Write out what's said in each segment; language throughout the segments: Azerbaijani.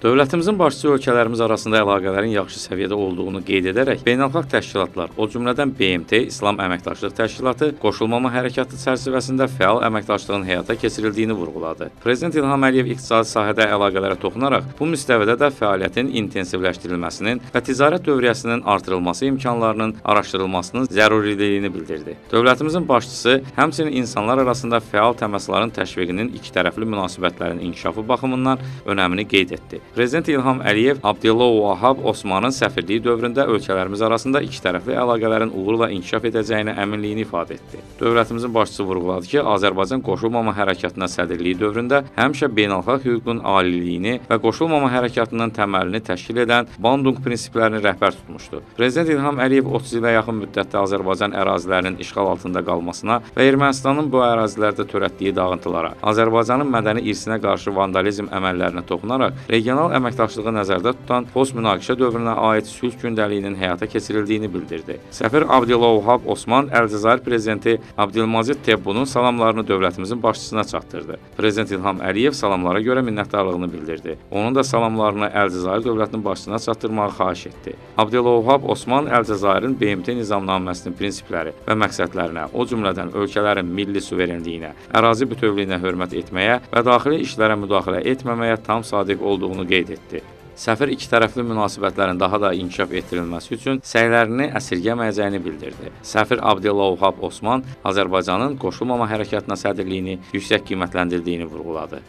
Dövlətimizin başçısı ölkələrimiz arasında əlaqələrin yaxşı səviyyədə olduğunu qeyd edərək, beynəlxalq təşkilatlar, o cümlədən BMT, İslam Əməkdaşlıq Təşkilatı, Qoşulmama Hərəkatı çərçivəsində fəal əməkdaşlığın həyata keçirildiyini vurğuladı. Prezident İlham Əliyev iqtisadi sahədə əlaqələrə toxunaraq, bu müstəvidə də fəaliyyətin intensivləşdirilməsinin və ticarət dövriyyəsinin artırılması imkanlarının araşdırılmasının zəruriliyini bildirdi. Dövlətimizin başçısı həmçinin insanlar arasında fəal təmasların təşviqinin ikitərəfli münasibətlərin inkişafı baxımından önəmini qeyd etdi. Prezident İlham Əliyev Abdülvahab Osmanın səfirliyi dövründə ölkələrimiz arasında ikitərəfli əlaqələrin uğurla inkişaf edəcəyinə əminliyini ifadə etdi. Dövlətimizin başçısı vurğuladı ki, Azərbaycan Qoşulmama Hərəkatına sədrliyi dövründə həmişə beynəlxalq hüququn aliliyini və Qoşulmama Hərəkatının təməlini təşkil edən Bandung prinsiplərini rəhbər tutmuşdu. Prezident İlham Əliyev 30 ilə yaxın müddətdə Azərbaycan ərazilərinin işğal altında qalmasına və Ermənistanın bu ərazilərdə törətdiyi dağıntılara, Azərbaycanın mədəni irsinə qarşı vandalizm əməllərinə toxunaraq regional əməkdaşlığı nəzərdə tutan post-münaqişə dövrünə aid sülh gündəliyinin həyata keçirildiyini bildirdi. Səfir Abdülvahab Osman Əlcəzair prezidenti Abdülməcid Tebbunun salamlarını dövlətimizin başçısına çatdırdı. Prezident İlham Əliyev salamlara görə minnətdarlığını bildirdi. Onun da salamlarını Əlcəzair dövlətinin başçısına çatdırmağı xahiş etdi. Abdülvahab Osman Əlcəzairin BMT nizamnaməsinin prinsipləri və məqsədlərinə, o cümlədən ölkələrin milli suverenliyinə, ərazi bütövlüyünə hörmət etməyə və daxili işlərə müdaxilə etməməyə tam sadiq olduğunu qeyd etdi. Səfir ikitərəfli münasibətlərin daha da inkişaf etdirilməsi üçün səylərini əsirgəməyəcəyini bildirdi. Səfir Abdülvahab Osman Azərbaycanın Qoşulmama Hərəkatına sədrliyini yüksək qiymətləndirdiyini vurğuladı.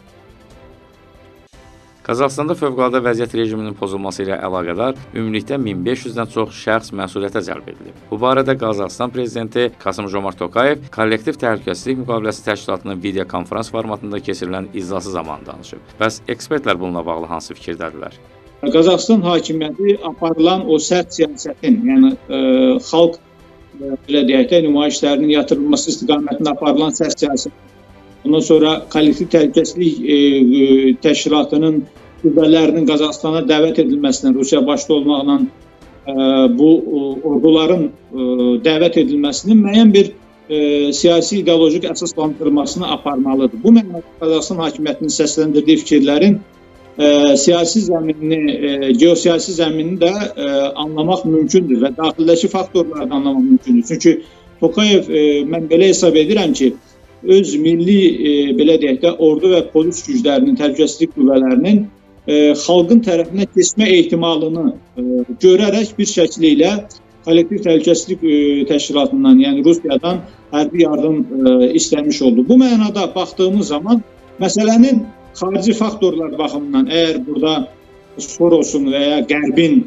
Qazaxstanda fövqəladə vəziyyət rejiminin pozulması ilə əlaqədar ümumilikdə 1500-dən çox şəxs məsuliyyətə cəlb edilib. Bu barədə Qazaxstan prezidenti Kasım-Jomart Tokayev kollektiv təhlükəsizlik müqaviləsi təşkilatının video konferans formatında keçirilən iclası zamanı danışıb. Bəs ekspertlər bununla bağlı hansı fikirdədirlər? Qazaxstan hakimiyyəti aparılan o sərt siyasətin, yəni xalq belə deyək də nümayişlərinin yatırılması istiqamətində aparılan sərt siyasət, ondan sonra kollektiv təhlükəsizlik təşkilatının qüvvələrinin Qazaxstana dəvət edilməsindən, Rusiya başda olmaqla bu orduların dəvət edilməsinin müəyyən bir siyasi ideolojik əsaslandırılmasını aparmalıdır. Bu mənada Qazaxstan hakimiyyətinin səsləndirdiyi fikirlərin siyasi zəminini, geosiyasi zəminini də anlamaq mümkündür və daxildəki faktorları da anlamaq mümkündür. Çünki Tokayev, mən belə hesab edirəm ki, öz milli, belə deyək də, ordu və polis güclərinin, təhlükəsizlik qüvvələrinin xalqın tərəfinə keçmə ehtimalını görərək bir şəkli ilə kollektiv təhlükəsizlik təşkilatından, yəni Rusiyadan hərbi yardım istəmiş oldu. Bu mənada baxdığımız zaman məsələnin xarici faktorlar baxımından, əgər burada Sorosun və ya Qərbin,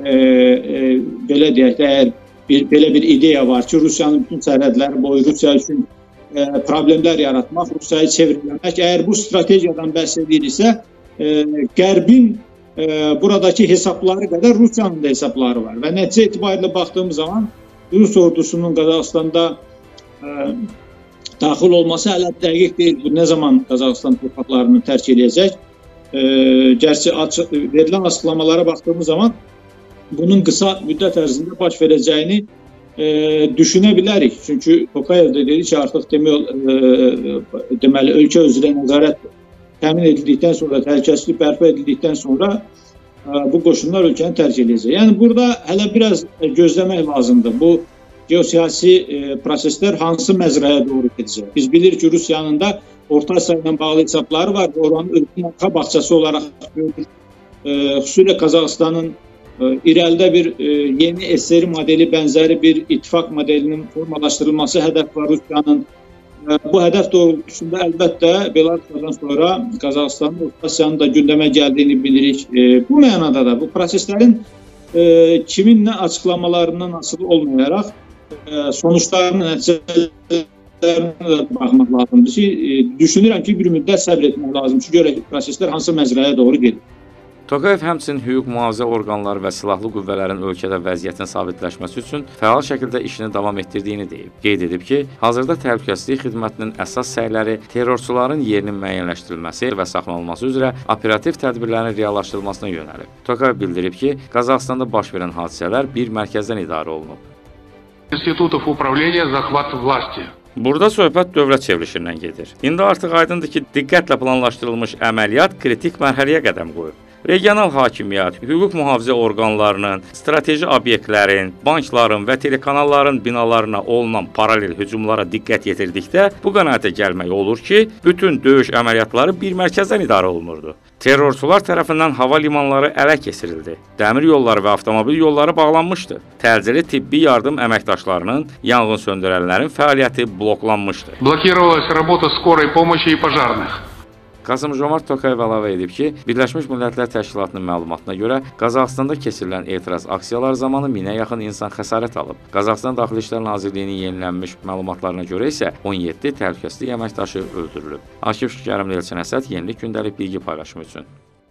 belə deyək də, əgər belə bir ideya var ki, Rusiyanın bütün sərhədləri boyu Rusiya üçün problemlər yaratmaq, Rusiyayı çevriləmək. Əgər bu strategiyadan bəhs edirsə, Qərbin buradakı hesabları qədər Rusiyanın da hesabları var. Və nəticə etibarilə baxdığımız zaman Rus ordusunun Qazaxstanda daxil olması hələ dəqiq deyil. Bu nə zaman Qazaxstan torpaqlarını tərk edəcək? Gerçi verilən açıqlamalara baxdığımız zaman bunun qısa müddət ərzində baş verəcəyini düşünə bilərik. Çünki Tokayev də dedi ki, artıq deməli, ölkə üzrə nəzarət təmin edildikdən sonra, təhlükəsizlik bərpa edildikdən sonra bu qoşunlar ölkəni tərk edəcək. Yəni, burada hələ biraz gözləmək lazımdır. Bu geosiyasi proseslər hansı məzrəyə doğru gedəcək? Biz bilirik ki, Rusiyanın da Orta Asiya ilə bağlı hesabları var. Oranın ölkənin arxa bağçası olaraq görülür. Xüsusilə Qazaxstanın irəlidə bir yeni SSR modeli bənzəri bir ittifaq modelinin formalaşdırılması hədəf var Rusiyanın. Bu hədəf doğrultusunda əlbəttə Belarusdan sonra Qazaxstanın Orta Asiyanın da gündəmə gəldiyini bilirik. Bu mənada da bu proseslərin kimin nə açıqlamalarından asılı olmayaraq sonuçlarının nəticələrinə də baxmaq lazımdır ki, düşünürəm ki, bir müddət səbr etmək lazım ki, görək proseslər hansı məzrəyə doğru gedir. Tokayev həmçinin hüquq mühafizə orqanları və silahlı qüvvələrin ölkədə vəziyyətin sabitləşməsi üçün fəal şəkildə işini davam etdirdiyini deyib. Qeyd edib ki, hazırda təhlükəsizlik xidmətinin əsas səyləri terrorçuların yerinin müəyyənləşdirilməsi və saxlanılması üzrə operativ tədbirlərin reallaşdırılmasına yönəlib. Tokayev bildirib ki, Qazaxstanda baş verən hadisələr bir mərkəzdən idarə olunub. İnstitutov upravleniya захват власти. Burada söhbət dövlət çevrilişindən gedir. İndi artıq aydındır ki, diqqətlə planlaşdırılmış əməliyyat kritik mərhələyə qədəm qoyub. Regional hakimiyyət, hüquq mühafizə orqanlarının, strateji obyektlərin, bankların və telekanalların binalarına olunan paralel hücumlara diqqət yetirdikdə bu qənaətə gəlmək olur ki, bütün döyüş əməliyyatları bir mərkəzdən idarə olunurdu. Terrorçular tərəfindən hava limanları ələ keçirildi. Dəmir yolları və avtomobil yolları bağlanmışdı. Təcili tibbi yardım əməkdaşlarının, yanğın söndürənlərin fəaliyyəti bloklanmışdı. Блокировалась работа скорой помощи и пожарных. Qasım-Jomart Tokayev əlavə edib ki, Birləşmiş Millətlər Təşkilatının məlumatına görə Qazaxıstanda keçirilən etiraz aksiyaları zamanı 1000-ə yaxın insan xəsarət alıb. Qazaxıstan Daxili İşlər Nazirliyinin yenilənmiş məlumatlarına görə isə 17 təhlükəsizlik əməkdaşı öldürülüb. Akif Şükərimli, Elçin Əsəd, Yenilik Gündəlik bilgi paylaşımı üçün.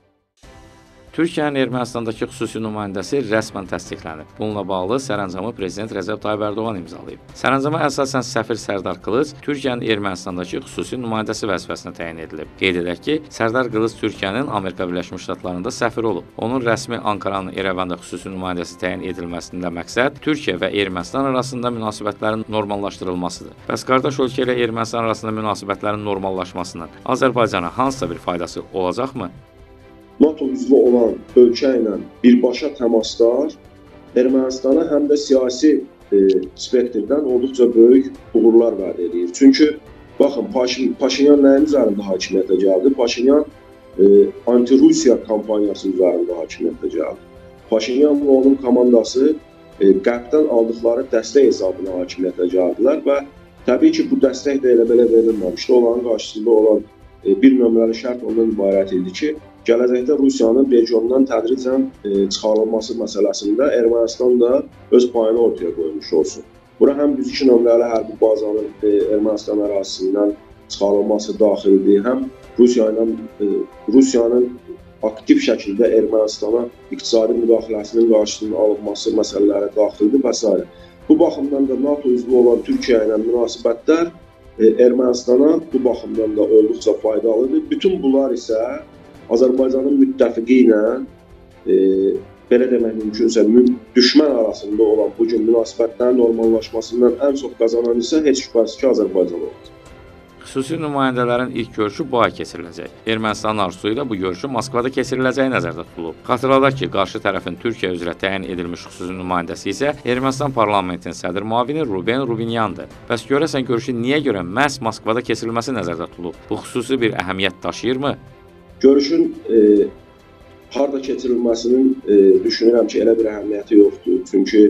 Türkiyənin Ermənistandakı xüsusi nümayəndəsi rəsmən təsdiqlənib. Bununla bağlı sərəncamı Prezident Rəcəb Tayyip Ərdoğan imzalayıb. Sərəncama əsasən səfir Sərdar Qılıc Türkiyənin Ermənistandakı xüsusi nümayəndəsi vəzifəsinə təyin edilib. Qeyd edək ki, Sərdar Qılıc Türkiyənin Amerika Birləşmiş Ştatlarında səfir olub. Onun rəsmi Ankaranın İrəvanda xüsusi nümayəndəsi təyin edilməsində məqsəd Türkiyə və Ermənistan arasında münasibətlərin normallaşdırılmasıdır. Bəs qardaş ölkə ilə Ermənistan arasında münasibətlərin normallaşmasının Azərbaycana hansısa bir faydası olacaqmı? NATO üzvü olan ölkə ilə birbaşa təmaslar Ermənistana həm də siyasi spektrdən olduqca böyük uğurlar vəd edir. Çünki baxın, Paşinyan nəyin üzərində hakimiyyətə gəldi? Paşinyan anti-Rusiya kampaniyası üzərində hakimiyyətə gəldi. Paşinyan və onun komandası qərbdən aldıqları dəstək hesabına hakimiyyətə gəldilər və təbii ki, bu dəstək də elə belə verilməmişdi. Onların qarşısında olan bir nömrəli şərt ondan ibarət idi ki, gələcəkdə Rusiyanın regiondan tədricən çıxarılması məsələsində Ermənistan da öz payını ortaya qoymuş olsun. Bura həm 102 nömrəli hərbi bazanın Ermənistan ərazisindən çıxarılması daxildir, həm Rusiyanın aktiv şəkildə Ermənistana iqtisadi müdaxiləsinin qarşısının alınması məsələləri daxildir və s. Bu baxımdan da NATO üzvü olan Türkiyə ilə münasibətlər Ermənistana bu baxımdan da olduqca faydalıdır. Bütün bunlar isə Azərbaycanın müttəfiqi ilə, belə demək mümkünsə, düşmən arasında olan bu gün münasibətlərin normallaşmasından ən çox qazanan isə heç şübhəsiz ki, Azərbaycan olacaq. Xüsusi nümayəndələrin ilk görüşü bu ay keçiriləcək. Ermənistanın arzusu ilə bu görüşün Moskvada keçiriləcəyi nəzərdə tutulub. Xatırladaq ki, qarşı tərəfin Türkiyə üzrə təyin edilmiş xüsusi nümayəndəsi isə Ermənistan parlamentinin sədr müavini Ruben Rubinyandır. Bəs görəsən görüşün niyə görə məhz Moskvada keçirilməsi nəzərdə tutulub? Bu xüsusi bir əhəmiyyət daşıyırmı? Görüşün harda keçirilməsinin düşünürəm ki, elə bir əhəmiyyəti yoxdur. Çünki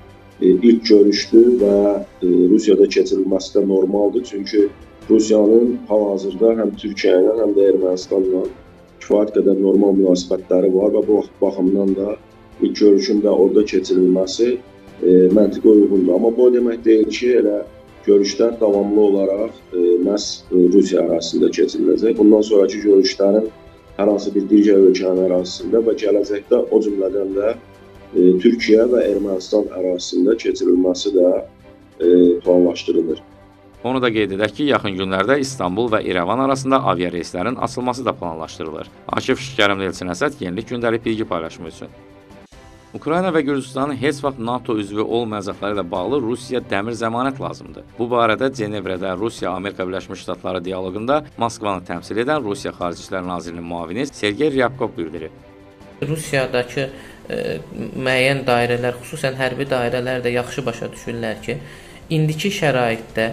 ilk görüşdür və Rusiyada keçirilməsi də normaldır. Çünki Rusiyanın hal-hazırda həm Türkiyə ilə, həm də Ermənistanla kifayət qədər normal münasibətləri var və bu baxımdan da ilk görüşün də orada keçirilməsi məntiqə uyğundur. Amma bu demək deyil ki, elə görüşlər davamlı olaraq məhz Rusiya ərazisində keçiriləcək. Bundan sonraki görüşlərin hər hansı bir digər ölkənin ərazisində və gələcəkdə o cümlədən də Türkiyə və Ermənistan ərazisində keçirilməsi də planlaşdırılır. Onu da qeyd edək ki, yaxın günlərdə İstanbul və İrəvan arasında aviareyslərin açılması da planlaşdırılır. Akif Şükərimli, Elçin Əsəd, Yenilik Gündəlik bilgi paylaşımı üçün. Ukrayna və Gürcüstanın heç vaxt NATO üzvü olmayacaqları ilə bağlı Rusiya dəmir zəmanət lazımdır. Bu barədə Cenevrədə Rusiya-Amerika Birləşmiş Ştatları dialoqunda Moskvanı təmsil edən Rusiya Xarici İşlər Nazirinin müavini Sergey Ryabkov bildirib. Rusiyadakı müəyyən dairələr, xüsusən hərbi dairələr də yaxşı başa düşürlər ki, indiki şəraitdə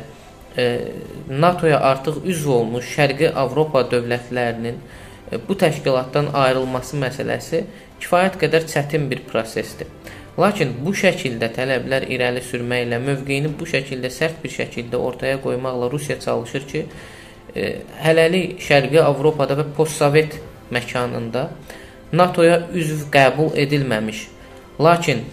NATO-ya artıq üzv olmuş Şərqi Avropa dövlətlərinin bu təşkilatdan ayrılması məsələsi kifayət qədər çətin bir prosesdir. Lakin bu şəkildə tələblər irəli sürməklə, mövqeyini bu şəkildə sərt bir şəkildə ortaya qoymaqla Rusiya çalışır ki, hələlik Şərqi Avropada və postsovet məkanında NATO-ya üzv qəbul edilməmiş, lakin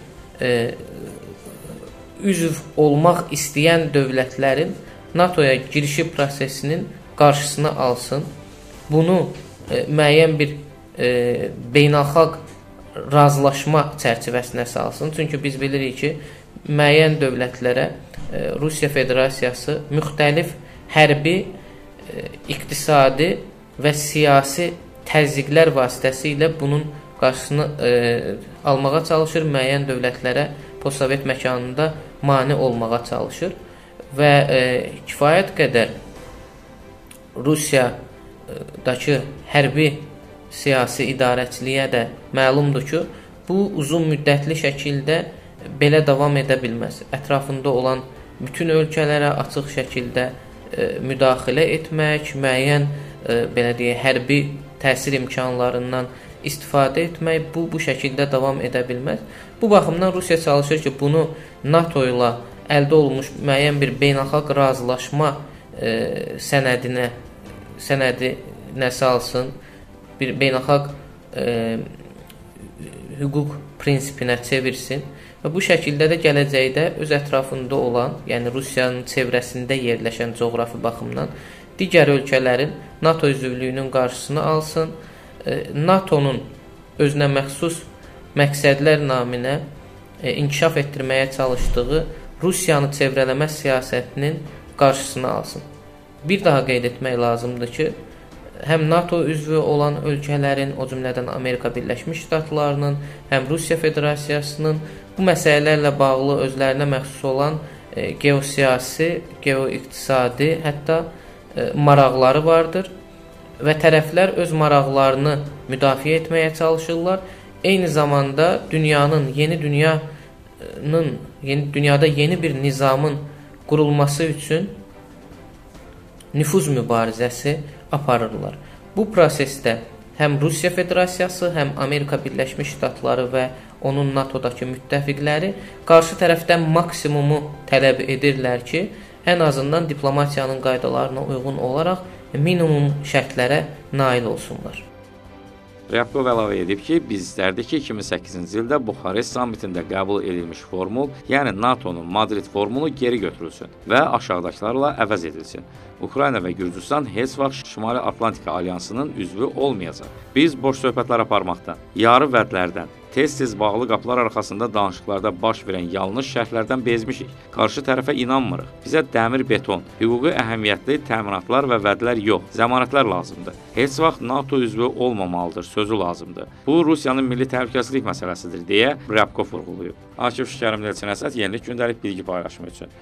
üzv olmaq istəyən dövlətlərin NATO-ya girişi prosesinin qarşısını alsın, bunu müəyyən bir beynəlxalq razılaşma çərçivəsinə salsın. Çünki biz bilirik ki, müəyyən dövlətlərə Rusiya Federasiyası müxtəlif hərbi, iqtisadi və siyasi təzyiqlər vasitəsilə bunun qarşısını almağa çalışır. Müəyyən dövlətlərə postsovet məkanında mane olmağa çalışır və kifayət qədər Rusiyadakı hərbi siyasi idarəçiliyə də məlumdur ki, bu uzun müddətli şəkildə belə davam edə bilməz. Ətrafında olan bütün ölkələrə açıq şəkildə müdaxilə etmək, müəyyən belə deyək, hərbi təsir imkanlarından istifadə etmək bu şəkildə davam edə bilməz. Bu baxımdan Rusiya çalışır ki, bunu NATO ilə əldə olunmuş müəyyən bir beynəlxalq razılaşma sənədinə salsın, bir beynəlxalq hüquq prinsipinə çevirsin və bu şəkildə də gələcəkdə öz ətrafında olan, yəni Rusiyanın çevrəsində yerləşən coğrafi baxımdan digər ölkələrin NATO üzvlüyünün qarşısını alsın, NATO'nun özünə məxsus məqsədlər naminə inkişaf etdirməyə çalışdığı Rusiyanı çevrələmə siyasətinin qarşısını alsın. Bir daha qeyd etmək lazımdır ki, həm NATO üzvü olan ölkələrin, o cümlədən Amerika Birləşmiş Ştatlarının, həm Rusiya Federasiyasının bu məsələlərlə bağlı özlərinə məxsus olan geosiyasi, geoiqtisadi, hətta maraqları vardır və tərəflər öz maraqlarını müdafiə etməyə çalışırlar. Eyni zamanda dünyada yeni bir nizamın qurulması üçün nüfuz mübarizəsi aparırlar. Bu prosesdə həm Rusiya Federasiyası, həm Amerika Birləşmiş Ştatları və onun NATO'dakı müttəfiqləri qarşı tərəfdən maksimumu tələb edirlər ki, ən azından diplomatiyanın qaydalarına uyğun olaraq minimum şərtlərə nail olsunlar. Ryabkov əlavə edib ki, biz istərdik ki, 2008-ci ildə Buxarest sammitində qəbul edilmiş formul, yəni NATO'nun Madrid formulu geri götürülsün və aşağıdakılarla əvəz edilsin. Ukrayna və Gürcüstan heç vaxt Şimali Atlantika Alyansının üzvü olmayacaq. Biz boş söhbətlər aparmaqdan, yarı vədlərdən, tez-tez bağlı qapılar arxasında danışıqlarda baş verən yanlış şərtlərdən bezmişik. Qarşı tərəfə inanmırıq. Bizə dəmir beton, hüquqi əhəmiyyətli təminatlar və vədlər yox, zəmanətlər lazımdır. Heç vaxt NATO üzvü olmamalıdır sözü lazımdır. Bu, Rusiyanın milli təhlükəsizlik məsələsidir, deyə Ryabkov vurğulayıb. Akif Şəkərim, Elçin Əsəd, Yenilik Gündəlik bilgi paylaşımı üçün.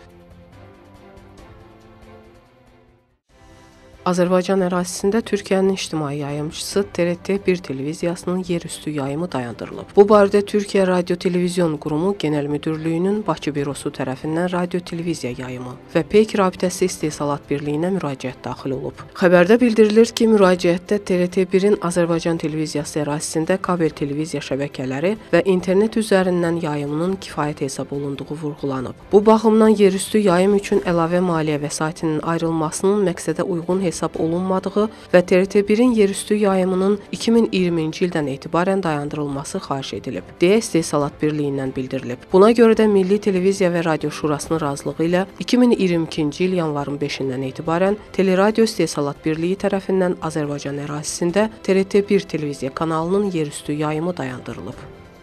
Azərbaycan ərazisində Türkiyənin ictimai yayımçısı TRT1 televiziyasının yerüstü yayımı dayandırılıb. Bu barədə Türkiyə Radio-Televizyon Qurumu Genel Müdürlüyünün Bakı bürosu tərəfindən radio-televiziya yayımı və Peyk Rabitəsi İstehsalat Birliyinə müraciət daxil olub. Xəbərdə bildirilir ki, müraciətdə TRT1-in Azərbaycan televiziyası ərazisində kabel televiziya şəbəkələri və internet üzərindən yayımının kifayət hesab olunduğu vurğulanıb. Bu baxımdan yerüstü yayım üçün əlavə maliyyə vəsaitinin ayrılmasının məqsədə uyğun hesab olunmadığı və TRT1-in yerüstü yayımının 2020-ci ildən etibarən dayandırılması xahiş edilib, deyə İstehsalat Birliyindən bildirilib. Buna görə də Milli Televiziya və Radio Şurasının razılığı ilə 2022-ci il yanvarın 5-dən etibarən Teleradio İstehsalat Birliyi tərəfindən Azərbaycan ərazisində TRT1 televiziya kanalının yerüstü yayımı dayandırılıb.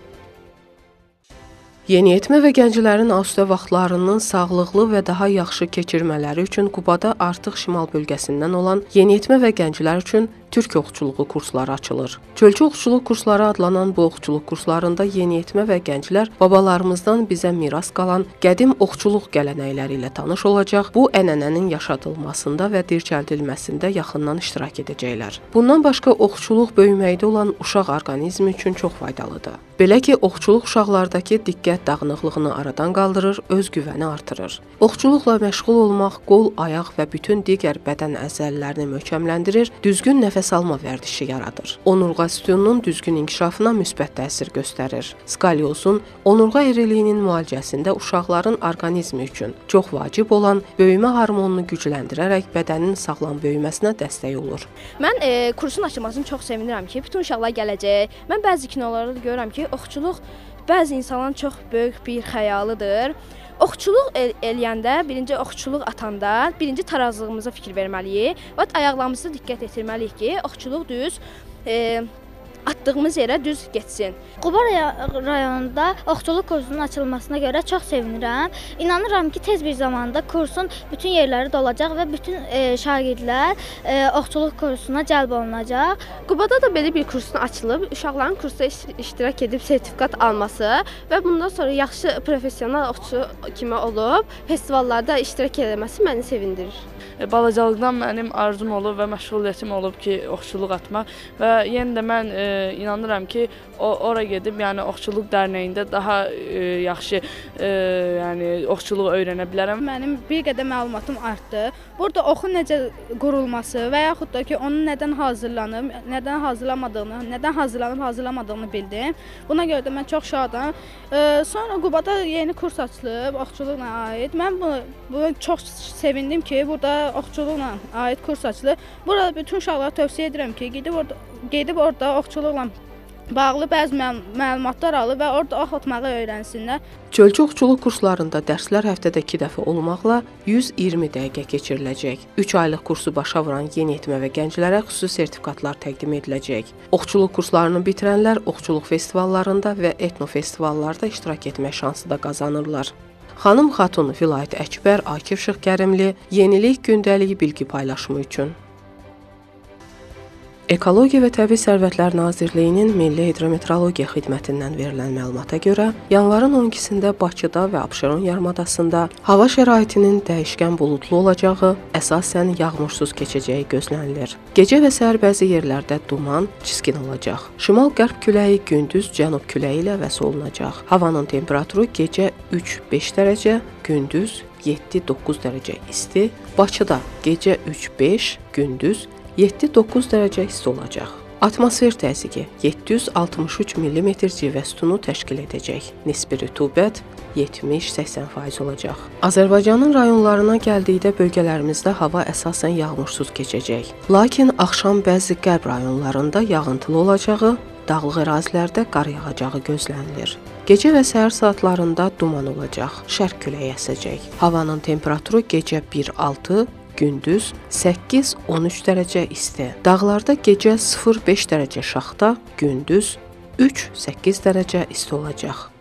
Yeniyetmə və gənclərin asudə vaxtlarının sağlıqlı və daha yaxşı keçirmələri üçün Qubada artıq şimal bölgəsindən olan yeniyetmə və gənclər üçün türk oxçuluğu kursları açılır. Çölçü oxçuluq kursları adlanan bu oxçuluq kurslarında yeniyetmə və gənclər babalarımızdan bizə miras qalan qədim oxçuluq gələnəkləri ilə tanış olacaq, bu ənənənin yaşadılmasında və dirçəldilməsində yaxından iştirak edəcəklər. Bundan başqa oxçuluq böyüməkdə olan uşaq orqanizmi üçün çox faydalıdır. Belə ki, oxçuluq uşaqlardakı diqqət dağınıqlığını aradan qaldırır, öz güvəni artırır. Oxçuluqla məşğul olmaq qol, ayaq və bütün digər bədən əzələlərini möhkəmləndirir, düzgün nəfəs alma vərdişi yaradır. Onurğa sütununun düzgün inkişafına müsbət təsir göstərir. Skoliozun, onurğa eriliyinin müalicəsində uşaqların orqanizmi üçün çox vacib olan böyümə hormonunu gücləndirərək bədənin sağlam böyüməsinə dəstək olur. Mən kursun açılmasını çox sevinirəm ki, bütün uşaqlar gələcək. Mən bəzi kinolarda görürəm ki, oxçuluq bəzi insanların çox böyük bir xəyalıdır. Oxçuluq eləyəndə, birinci oxçuluq atanda, birinci tarazlığımıza fikir verməliyik və ayaqlarımıza diqqət etdirməliyik ki, oxçuluq düz atdığımız yerə düz getsin. Quba rayonunda oxçuluq kursunun açılmasına görə çox sevinirəm. İnanıram ki, tez bir zamanda kursun bütün yerləri dolacaq və bütün şagirdlər oxçuluq kursuna cəlb olunacaq. Qubada da belə bir kursun açılıb, uşaqların kursda iştirak edib sertifikat alması və bundan sonra yaxşı professional oxçu kimi olub, festivallarda iştirak etməsi məni sevindirir. balacalıqdan mənim arzum olub və məşğuliyyətim olub ki, oxçuluq atmaq və yenə də mən inanıram ki, ora gedib, yəni Oxçuluq Dərnəyində daha yaxşı yəni oxçuluq öyrənə bilərəm. Mənim bir qədər məlumatım artdı. Burada oxun necə qurulması və yaxud da ki, onun nədən hazırlanıb, nədən hazırlamadığını, nədən hazırlanıb, hazırlamadığını bildim. Buna görə də mən çox şadam. Sonra Qubada yeni kurs açılıb oxçuluqla aid. Mən bunu çox sevindim ki, burada oxçuluqla aid kurs açılıb. Burada bütün uşaqlara tövsiyə edirəm ki, gedib orada oxçuluqla bağlı bəzi məlumatlar alıb və orada ox atmağı öyrənsinlər. Çölçü oxçuluq kurslarında dərslər həftədə 2 dəfə olmaqla 120 dəqiqə keçiriləcək. 3 aylıq kursu başa vuran yeniyetmə və gənclərə xüsusi sertifikatlar təqdim ediləcək. Oxçuluq kurslarını bitirənlər oxçuluq festivallarında və etnofestivallarda iştirak etmək şansı da qazanırlar. Xanım Xatun Vilayət Əkbər Akif Şıxkərimli, Yenilik gündəlik bilgi paylaşımı üçün. Ekologiya və Təbii Sərvətlər Nazirliyinin Milli Hidrometeorologiya Xidmətindən verilən məlumata görə, yanvarın 12-sində Bakıda və Abşeron yarımadasında hava şəraitinin dəyişkən buludlu olacağı, əsasən yağmursuz keçəcəyi gözlənilir. Gecə və səhər bəzi yerlərdə duman, çiskin olacaq. Şimal-qərb küləyi gündüz cənub küləyi ilə əvəz olunacaq. Havanın temperaturu gecə 3-5 dərəcə, gündüz 7-9 dərəcə isti, Bakıda gecə 3-5, gündüz 7-9 dərəcə isti olacaq. Atmosfer təzyiqi 763 mm civə sütunu təşkil edəcək. Nisbi rütubət 70-80% olacaq. Azərbaycanın rayonlarına gəldikdə bölgələrimizdə hava əsasən yağmursuz keçəcək. Lakin axşam bəzi qərb rayonlarında yağıntılı olacağı, dağlıq ərazilərdə qar yağacağı gözlənilir. Gecə və səhər saatlarında duman olacaq, şərq küləyi əsəcək. Havanın temperaturu gecə 1-6, gündüz 8-13 dərəcə isti. Dağlarda gecə 0-5 dərəcə şaxta, gündüz 3-8 dərəcə isti olacaq.